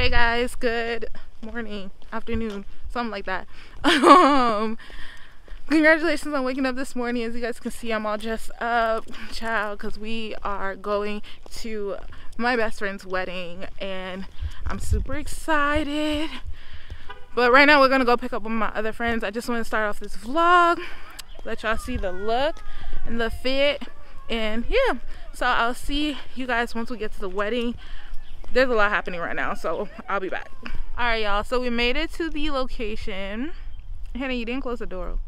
Hey guys, good morning, afternoon, something like that. Congratulations on waking up this morning. As you guys can see, I'm all dressed up, child, because we are going to my best friend's wedding and I'm super excited. But right now we're gonna go pick up one of my other friends. I just want to start off this vlog, let y'all see the look and the fit, and yeah, so I'll see you guys once we get to the wedding. There's a lot happening right now, so I'll be back. All right, y'all, so we made it to the location. Hannah, you didn't close the door.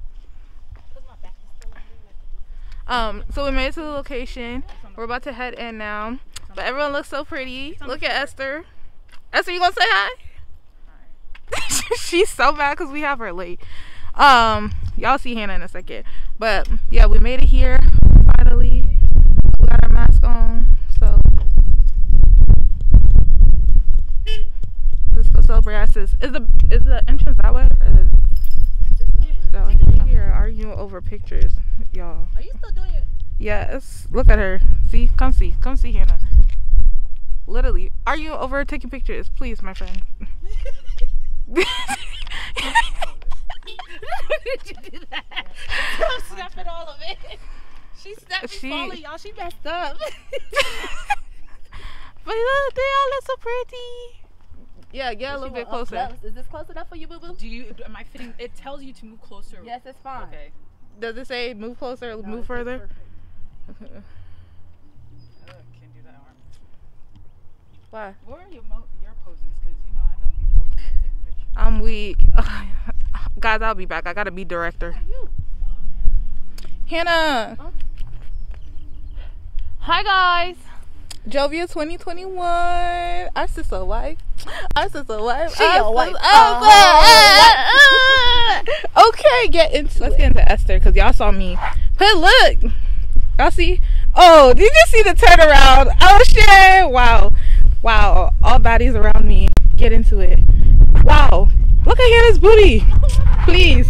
So we made it to the location. We're about to head in now, but everyone looks so pretty. Look at Esther. Esther, you gonna say hi? She's so mad because we have her late. Y'all see Hannah in a second, but yeah, we made it here finally. We got our mask on, so let's go celebrate our sis. Is the entrance that way? That way? Here arguing over pictures, y'all. Are you still doing it? Yes. Look at her. See, come see Hannah. Literally arguing over taking pictures. Please, my friend. Why did you do that? I'm snapping all of it. She snapped me falling, y'all. She messed up. But look, they all look so pretty. Yeah, get a little bit closer. Is this close enough for you, boo boo? Am I fitting? It tells you to move closer. Yes, it's fine. Okay. Does it say move closer or move further? Can't do that arm. Why? Where are your poses? Because you know I don't be posing. I'm taking pictures. I'm weak. Guys, I'll be back. I gotta be director. Hannah. Huh? Hi guys. Jovia 2021. Our sister wife. She your wife. Okay, let's get into Esther because y'all saw me. But look, y'all see? Oh, did you see the turnaround? Oh shit! Wow, all bodies around me. Get into it. Wow, look at Hannah's booty. Please.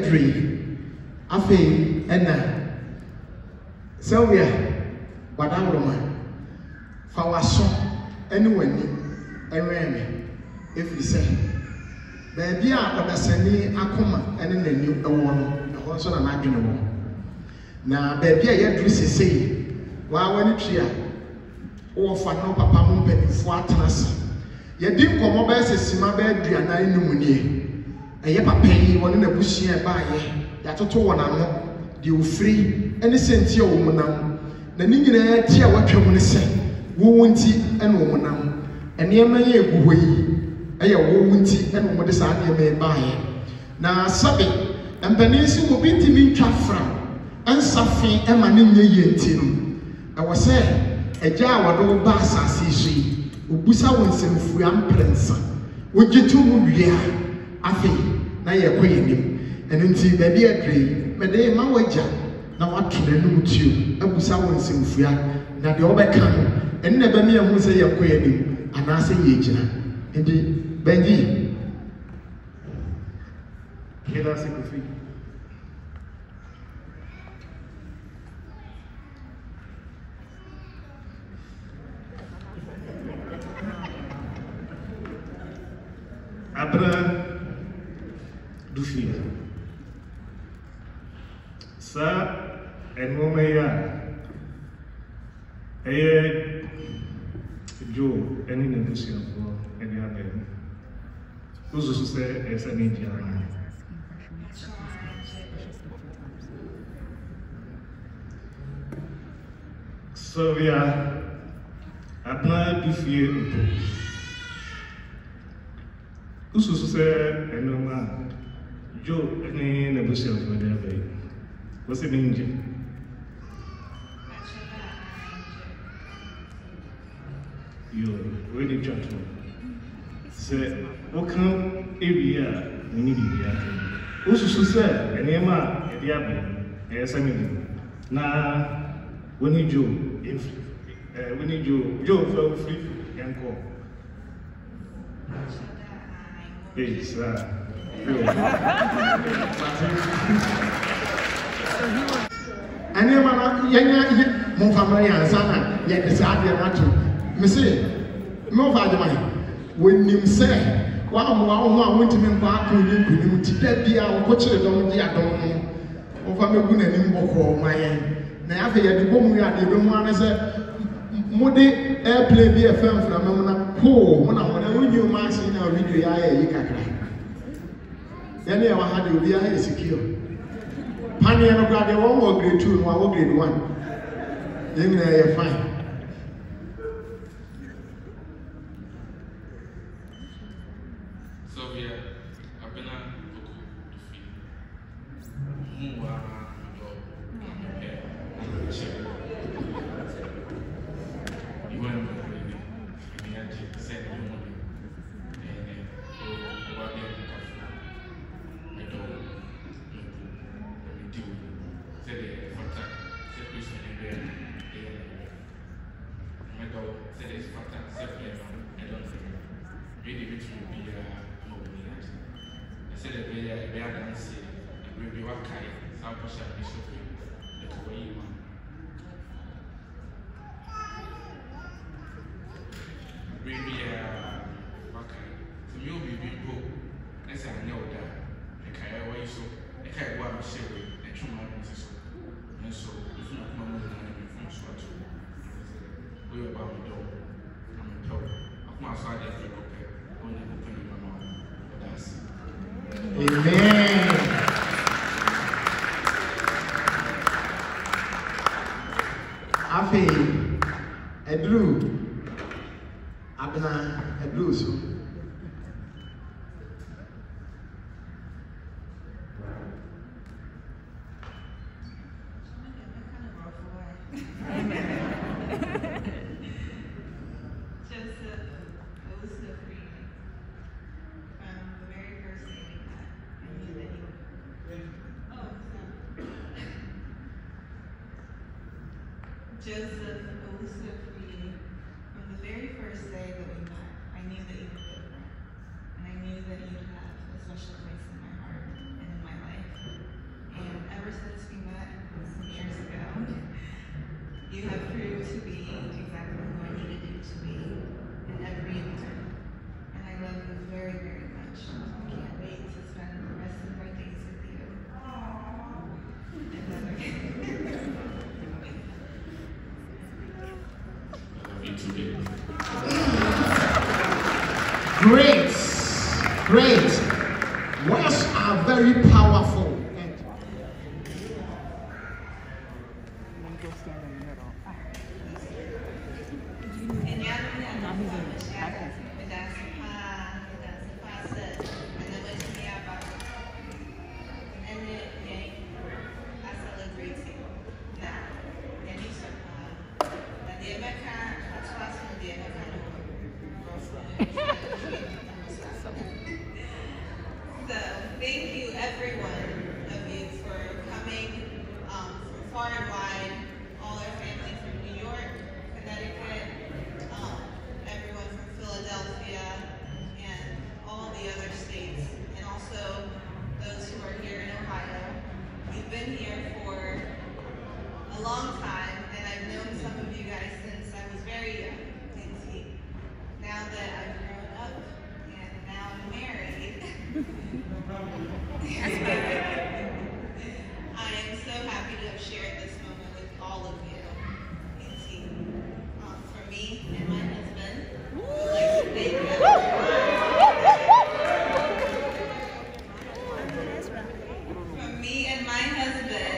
dream. I feel and so we are what I woman for our son anyone and ram if we say baby are the sending akoma and then you a one also an argument. Now baby I do say why when it's here or for no papa mumpeni for atnas. You didn't come over as a sima bed, and I knew money. And yet, papa, you want in a bush here by ye. To one another, you free, any sense your woman now. The nigger tear what you want to say, wounty and woman now. And near my way, a wounty and what is I may buy. Now, Sabi, and Bernice will be to me from and Safi and my name ye. I was saying, a jar of old bass I see. Ubusa wonsem fu amprensa wogitu mu bia afi na ye koyenim eno nti ba bia adrei mede ma wagya na watona num tuo abusa wonsem fu ya na de obeka no eno na ba mi ahu se ye koyenim anase ye gina ndi benji kila siku fi Abra do filho. Sa en momeia. Jo eni negociam por eni abem. Uso se essa mediana. So via abra do filho. Uso se enoma jo any negotiation for their bay. What's it mean? You really judge me. Say, what kind area we need to also say, and Emma, a diablo, as I mean. Now, we need you, if we need you, Joe, flow free and call. It's and you man, young, more family and son, yet the sad year, Missy, no father, when you say, wow, went to me back when you to get the hour, watch it on the Adon, over me, good and in my end. Now, after the woman we are the room, one is a Moody airplane be a film from Mamma. Oh, when I want you, my son, I'll read the eye, you can cry. Then I had to be a secure. Panny and Brother, one more grade 2 and one more grade 1. Then you're fine. So, yeah, I've been a book to feel. You want to Amen. Afi, Edru, Abna, Edru, so. Joseph, Elusive Reed, from the very first day that we met, I knew that you were different. And I knew that you'd have a special place in my heart and in my life. You have proved to be exactly who I needed you to be in every turn. And I love you very, very much. I can't wait to spend the rest of my days with you. Great, great. Words are very powerful. So, thank you, every one of you, for coming from far and wide, all our family from New York, Connecticut, everyone from Philadelphia, and all the other states, and also those who are here in Ohio. We've been here for a long time, and I've known some of you guys since I was very young. Now that I've grown up and now I'm married, I am so happy to have shared this moment with all of you. For me and my husband, I would like to thank everyone. From me and my husband,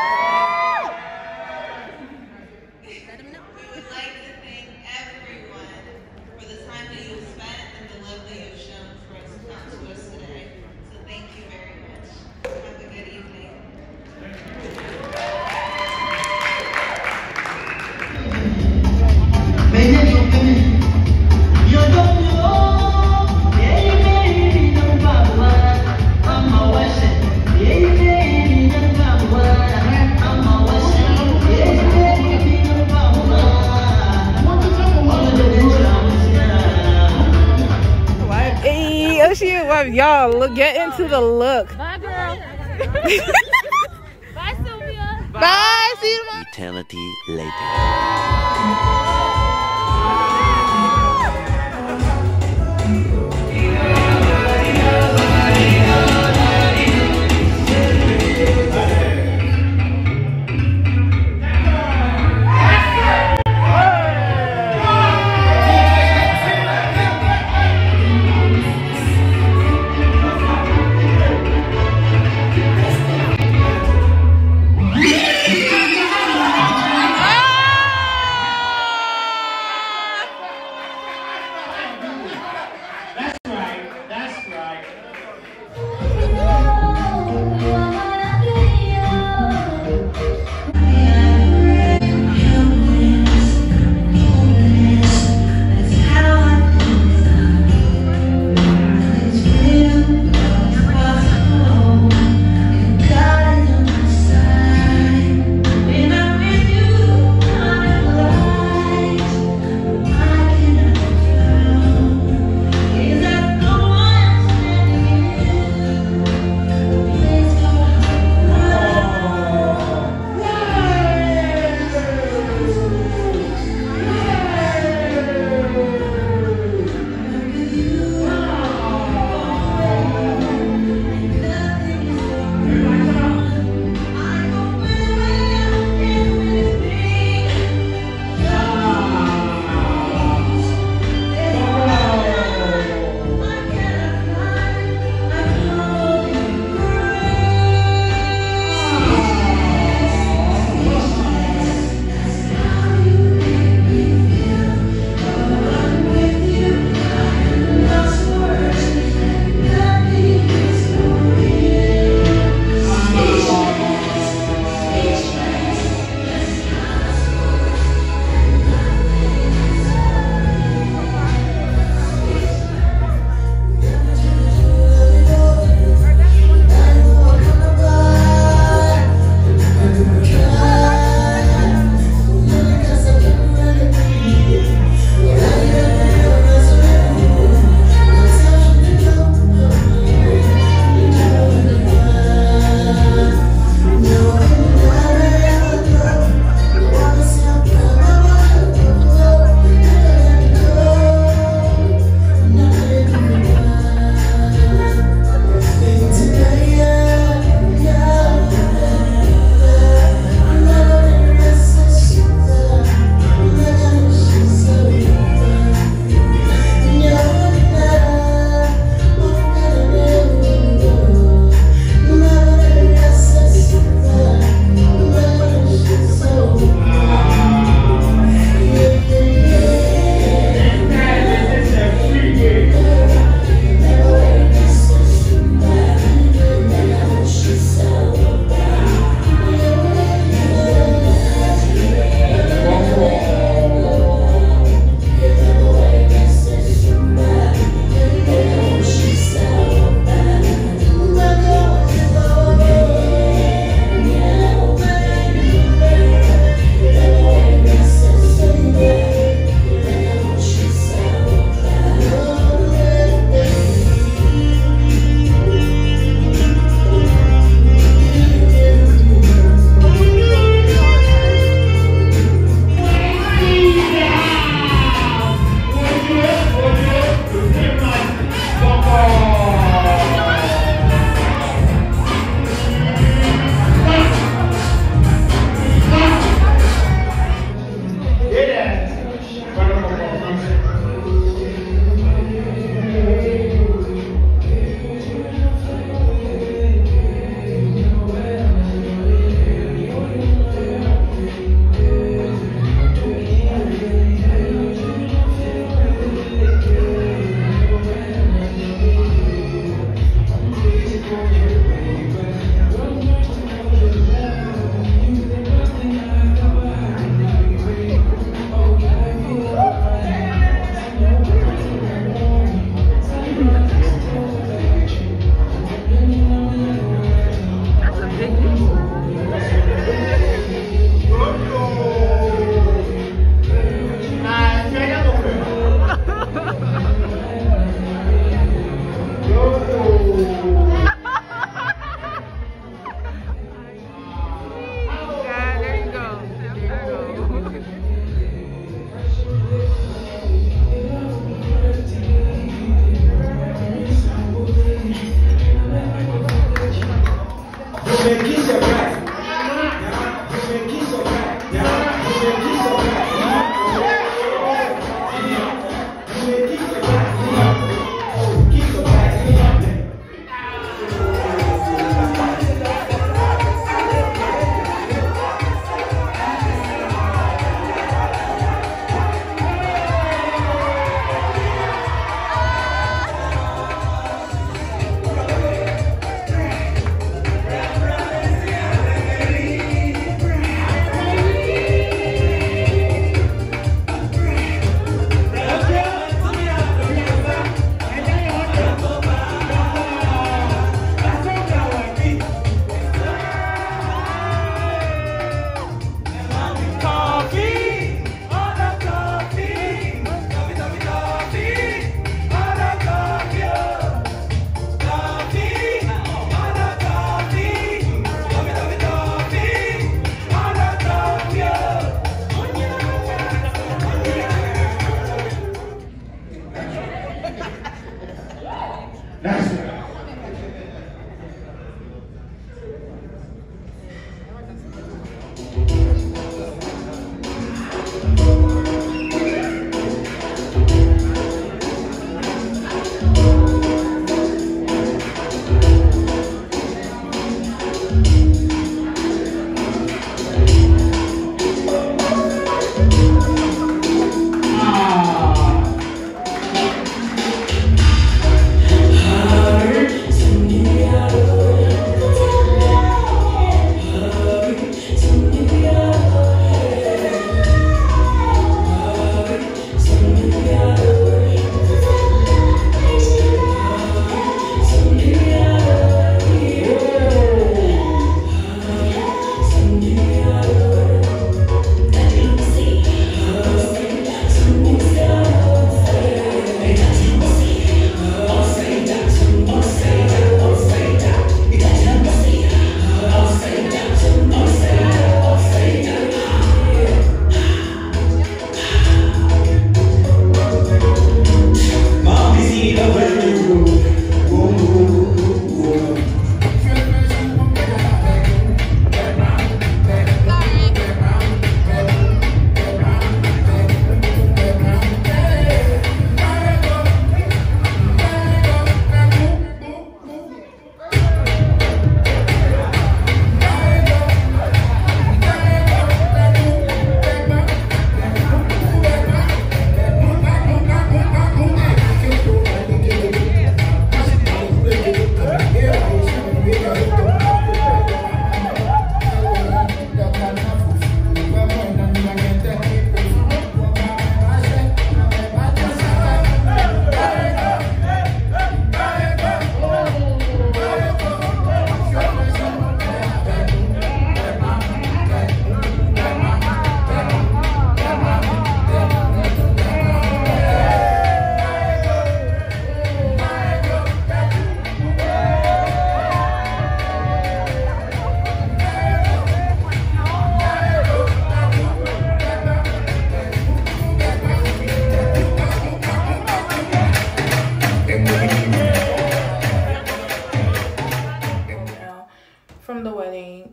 we would like to thank everyone for the time that you have spent and the love that you have shown for us to come to us today. So thank you very much. Have a good evening. Y'all, look, get into the look. Bye, girl. Bye, Sylvia. Bye. See you tomorrow. Eternity later.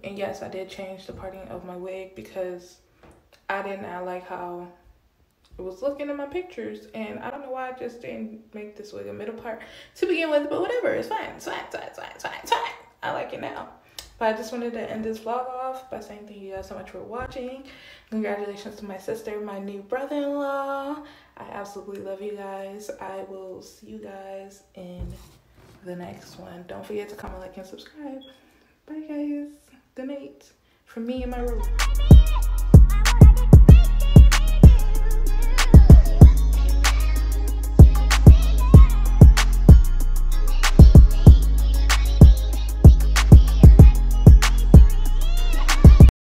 And yes, I did change the parting of my wig because I did not like how it was looking in my pictures. And I don't know why I just didn't make this wig a middle part to begin with, but whatever, it's fine. It's fine. I like it now. But I just wanted to end this vlog off by saying thank you guys so much for watching. Congratulations to my sister, my new brother-in-law. I absolutely love you guys. I will see you guys in the next one. Don't forget to comment, like, and subscribe. Bye, guys. Good night from me in my room.